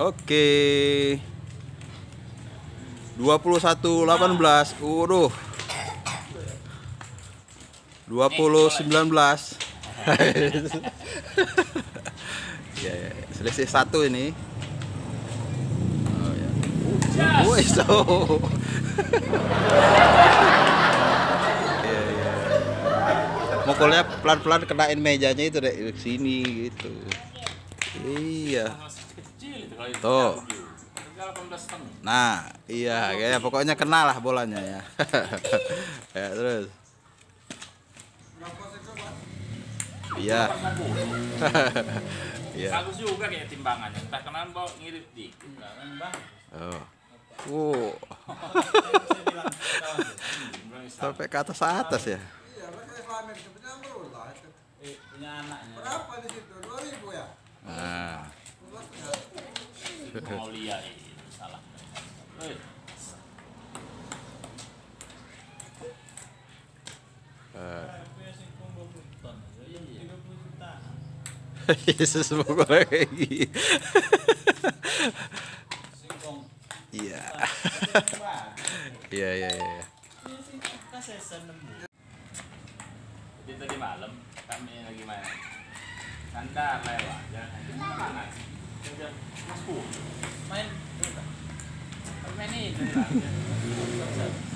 Oke. 21-18. Waduh. 20-19. Ya, selisih 1 ini. Oh ya. Woi, so. Ya, ya. Mukulnya pelan-pelan kenain mejanya itu deh, ke sini gitu. Iya. Tuh. Nah, iya, kayak pokoknya kena lah bolanya ya. Ya, terus. Iya. Iya. Bagus juga kayak timbangannya. Entah kenapa ngirit dikit. Oh. Sampai ke atas ya. Iya, mereka Islamic sebenarnya berulah itu. Punya anaknya. Berapa di situ? 2.000 ya? Nah. Mau lihat itu salah. Yesus mukul lagi. Iya. Iya, iya, iya. Jadi tadi malam kami lagi main sandar lewat jangan mana Mas main ini